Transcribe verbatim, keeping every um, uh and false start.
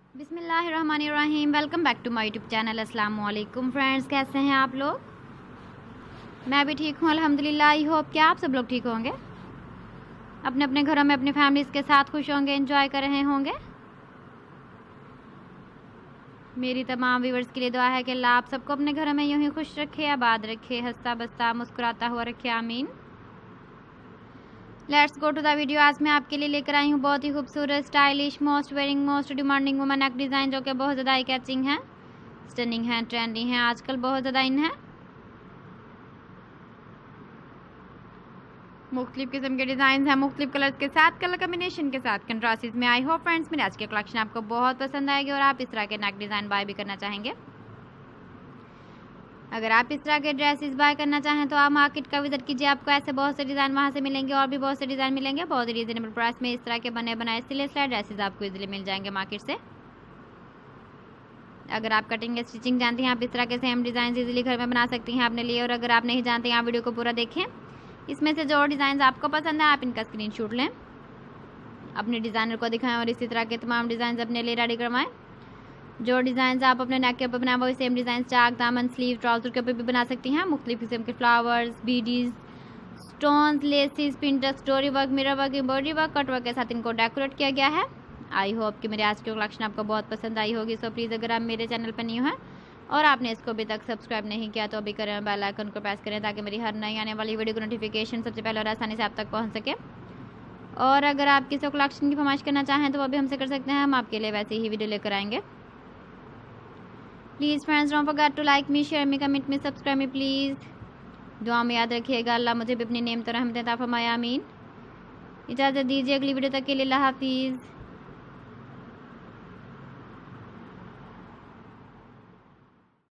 बिस्मिल्लाहिर्रहमानिर्रहीम। Welcome back to my YouTube channel. अस्सलाम वालेकुम फ्रेंड्स, कैसे हैं आप लोग? मैं भी ठीक हूँ अल्हम्दुलिल्लाह। आई होप कि आप सब लोग ठीक होंगे, अपने अपने घरों में अपनी फैमिलीज़ के साथ खुश होंगे, एंजॉय कर रहे होंगे। मेरी तमाम व्यूवर्स के लिए दुआ है कि अल्लाह आप सबको अपने घरों में यूँ ही खुश रखे, आबाद रखे, हंसता बसता मुस्कुराता हुआ रखे, आमीन। Let's go to the video. आज मैं आपके लिए लेकर आई हूँ बहुत ही खूबसूरत, stylish, most wearing, most demanding woman neck design, जो कि बहुत ज़्यादा आई कैचिंग है, स्टनिंग है, ट्रेंडी है, आजकल बहुत ज़्यादा इन है। मुख्तलिफ किस्म के डिज़ाइन हैं, मुख्तलिफ कलर्स के साथ, कलर कम्बिनेशन के साथ, कंट्रास्ट्स में। आई होप फ्रेंड्स मेरे आज के कलेक्शन आपको बहुत पसंद आएगी और आप इस तरह के नेक डिज़ाइन बाय भी करना चाहेंगे। अगर आप इस तरह के ड्रेसेस बाय करना चाहें तो आप मार्केट का विजिट कीजिए, आपको ऐसे बहुत से डिज़ाइन वहाँ से मिलेंगे और भी बहुत से डिज़ाइन मिलेंगे बहुत ही रीजनेबल प्राइस में। इस तरह के बने बनाए सिले सिलाई ड्रेसेस आपको इजीली मिल जाएंगे मार्केट से। अगर आप कटिंग या स्टिचिंग जानती हैं, आप इस तरह के सेम डिज़ाइन इजीली घर में बना सकती हैं अपने लिए। और अगर आप नहीं जानते हैं, आप वीडियो को पूरा देखें, इसमें से जो डिज़ाइन आपको पसंद है आप इनका स्क्रीनशॉट लें, अपने डिज़ाइनर को दिखाएं और इसी तरह के तमाम डिज़ाइन अपने लिए रेडी करवाएं। जो डिज़ाइन आप अपने नेक के ऊपर बनाएं वही सेम डिज़ाइन चाक, दामन, स्लीव, ट्राउज़र के ऊपर भी बना सकती हैं। मुख्तलिफ किस्म के flowers, beads, stones, laces, printer, story work, mirror work, embroidery work, cut work के साथ इनको डेकोरेट किया गया है। आई होप कि मेरे आज की कलेक्शन आपको बहुत पसंद आई होगी। सो प्लीज़ अगर आप मेरे चैनल पर न्यू हैं और आपने इसको अभी तक सब्सक्राइब नहीं किया तो अभी करें, बेल आइकन को प्रेस करें ताकि मेरी हर नई आने वाली वीडियो की नोटिफिकेशन सबसे पहले और आसानी से आप तक पहुंच सके। और अगर आप किसी कलेक्शन की फरमाइश करना चाहें तो वो भी हमसे कर सकते हैं, हम आपके लिए वैसे ही वीडियो लेकर आएंगे। Please friends don't forget to like me, share me, comment me, subscribe me please. दुआ में याद रखिएगा, अल्लाह मुझे भी अपनी नेम तो रहमत अता फरमाए, आमीन। इजाज़त दीजिए अगली वीडियो तक के लिए, अल्लाह हाफिज़।